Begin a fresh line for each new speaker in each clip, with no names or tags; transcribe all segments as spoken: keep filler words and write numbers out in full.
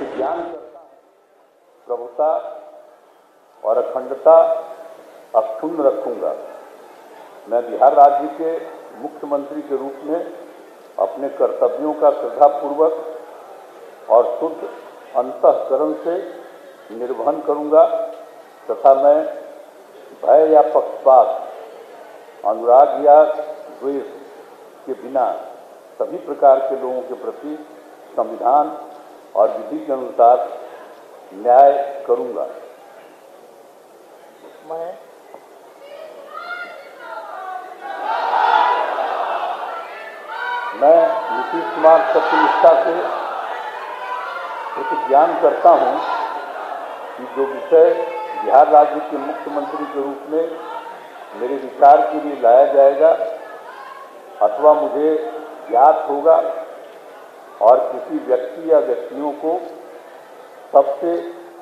प्रतिज्ञान करता हूं प्रभुता और अखंडता अक्षुण्ण रखूंगा। मैं बिहार राज्य के मुख्यमंत्री के रूप में अपने कर्तव्यों का श्रद्धापूर्वक और शुद्ध अंतःकरण से निर्वहन करूंगा तथा मैं भय या पक्षपात, अनुराग या द्वेष के बिना सभी प्रकार के लोगों के प्रति संविधान और विधि के अनुसार न्याय करूंगा।
मैं
मैं नीतीश कुमार सत्यनिष्ठा से प्रतिज्ञान करता हूं कि जो विषय बिहार राज्य के मुख्यमंत्री के रूप में मेरे विचार के लिए लाया जाएगा अथवा मुझे ज्ञात होगा और किसी व्यक्ति या व्यक्तियों को सबसे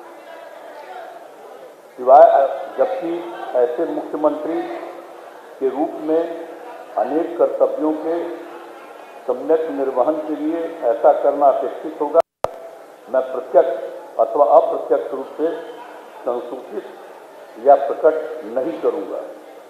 सिवाय, जबकि ऐसे मुख्यमंत्री के रूप में अनेक कर्तव्यों के सम्यक निर्वहन के लिए ऐसा करना अपेक्षित होगा, मैं प्रत्यक्ष अथवा अप्रत्यक्ष रूप से संसूचित या प्रकट नहीं करूंगा।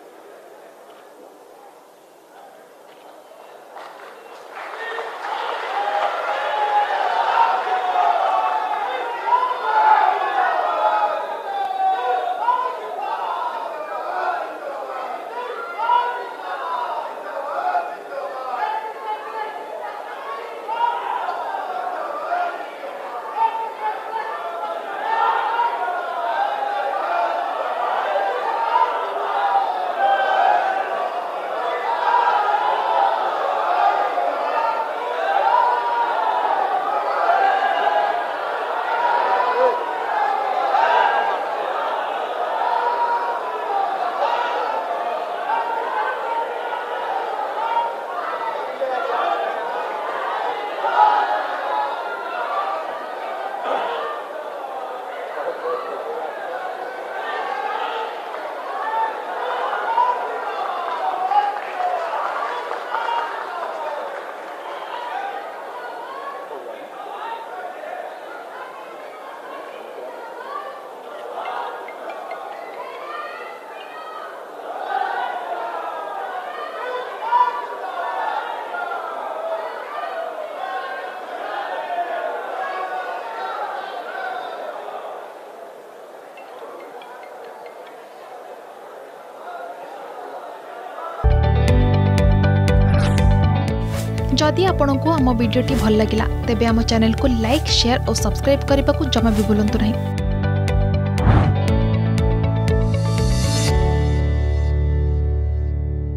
जदि आपंक आम भिडी भल लगा तेब आम चैनल को लाइक शेयर और सब्सक्राइब करने को जमा भी भूलु नहीं।